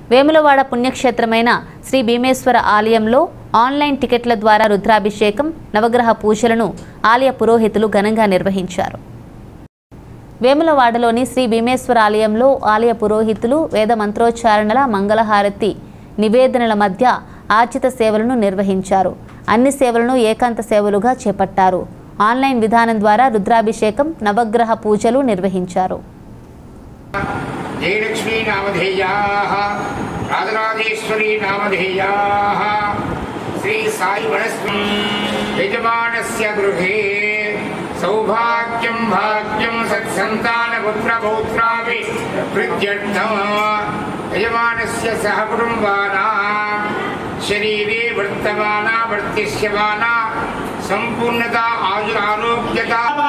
వేములవాడ పుణ్యక్షేత్రమైన శ్రీ భీమేశ్వర ఆలయంలో ఆన్లైన్ టికెట్ల ద్వారా రుద్రాభిషేకం, నవగ్రహ పూజలను ఆలయ పురోహితులు ఘనంగా నిర్వహించారు. వేములవాడలోని శ్రీ భీమేశ్వర ఆలయంలో ఆలయ పురోహితులు వేద మంత్రోచ్చారణల, మంగళహారతి నివేదనల మధ్య ఆర్జిత సేవలను నిర్వహించారు. అన్ని సేవలను ఏకాంత సేవలుగా చేపట్టారు. ఆన్లైన్ విధానం ద్వారా రుద్రాభిషేకం, నవగ్రహ పూజలు నిర్వహించారు. జయలక్ష్మీ నామధేయాః రాజరాజేశ్వరీ నామధేయాః శ్రీ సాయి వనస్పతి యజమానస్య గృహే సౌభాగ్యం భాగ్యం సత్సంతాన పుత్ర పౌత్రాభి వృద్ధ్యర్థం యజమానస్య సహ కుటుంబానాం శరీరే వర్తమానా వర్తిష్యమానా సంపూర్ణత ఆయురారోగ్యత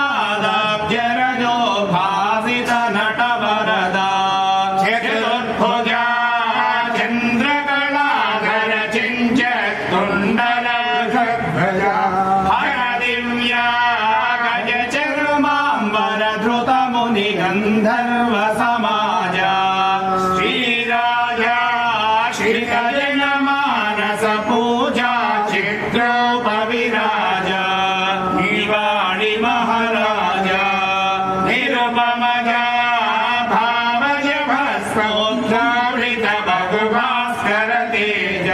गंधर्व समाज श्रीराजा श्रीजन मानस पूजा चित्रोपविराज निवाणि महाराजा निरुपमज भावज भस्मोद्धृत भगभास्कर तेज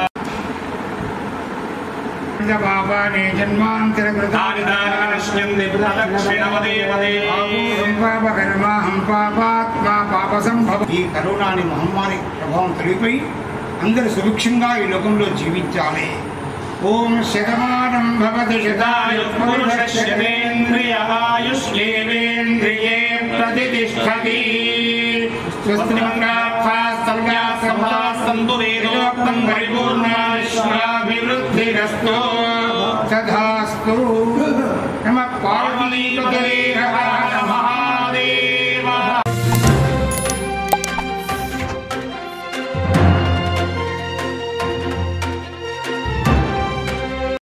बाबा ने जन्मांतर पापात्मा पाप संभव करोना महामारी प्रभाव तड़िपై अंदर सुरक्षिతంగా ఈ లోకంలో జీవించాలి. ఓం శతమానం భవతి శతాయుః పురుషస్యేంద్రియ ఆయుష్యేంద్రియే ప్రతిష్ఠతి. స్వస్తిమంగాస్థాస్తవ్యాసంతు వేదోక్తం పరిపూర్ణాయుష్మాభివృద్ధిరస్తు తథాస్తు.